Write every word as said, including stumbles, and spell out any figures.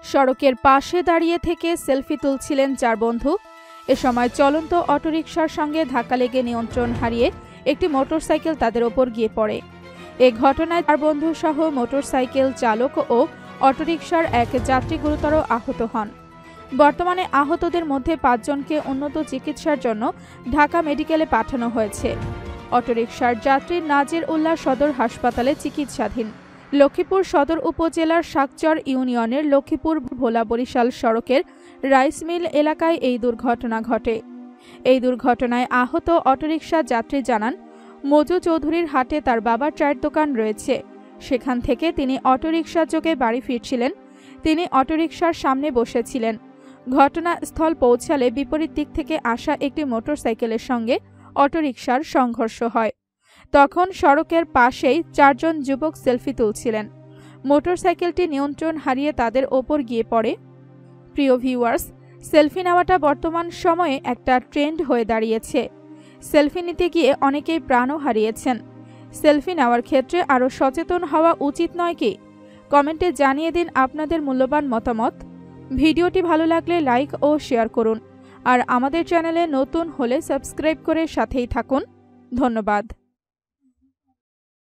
সড়কের পাশে দাঁড়িয়ে থেকে সেলফি তুলছিলেন চার বন্ধু। এ সময় চলন্ত অটোরিকশার সঙ্গে ধাক্কা লেগে নিয়ন্ত্রণ হারিয়ে একটি মোটরসাইকেল তাদের ওপর গিয়ে পড়ে। এ ঘটনায় চার বন্ধু সহ মোটরসাইকেল চালক ও অটোরিকশার এক যাত্রী গুরুতর আহত হন। বর্তমানে আহতদের মধ্যে পাঁচজনকে উন্নত চিকিৎসার জন্য ঢাকা মেডিকেলে পাঠানো হয়েছে। অটোরিকশার যাত্রী নাজির উল্লাহ সদর হাসপাতালে চিকিৎসাধীন। লক্ষ্মীপুর সদর উপজেলার শাকচর ইউনিয়নের লক্ষ্মীপুর ভোলা বরিশাল সড়কের রাইস মিল এলাকায় এই দুর্ঘটনা ঘটে। এই দুর্ঘটনায় আহত অটোরিকশা যাত্রী জানান, মজু চৌধুরীর হাটে তার বাবার চায়ের দোকান রয়েছে। সেখান থেকে তিনি অটোরিকশা যোগে বাড়ি ফিরছিলেন। তিনি অটোরিকশার সামনে বসেছিলেন। ঘটনাস্থল পৌঁছালে বিপরীত দিক থেকে আসা একটি মোটরসাইকেলের সঙ্গে অটোরিকশার সংঘর্ষ হয়। তখন সড়কের পাশেই চারজন যুবক সেলফি তুলছিলেন। মোটরসাইকেলটি নিয়ন্ত্রণ হারিয়ে তাদের ওপর গিয়ে পড়ে। প্রিয় ভিউয়ার্স, সেলফি নেওয়াটা বর্তমান সময়ে একটা ট্রেন্ড হয়ে দাঁড়িয়েছে। সেলফি নিতে গিয়ে অনেকেই প্রাণও হারিয়েছেন। সেলফি নেওয়ার ক্ষেত্রে আরও সচেতন হওয়া উচিত নয় কি? কমেন্টে জানিয়ে দিন আপনাদের মূল্যবান মতামত। ভিডিওটি ভালো লাগলে লাইক ও শেয়ার করুন। আর আমাদের চ্যানেলে নতুন হলে সাবস্ক্রাইব করে সাথেই থাকুন। ধন্যবাদ।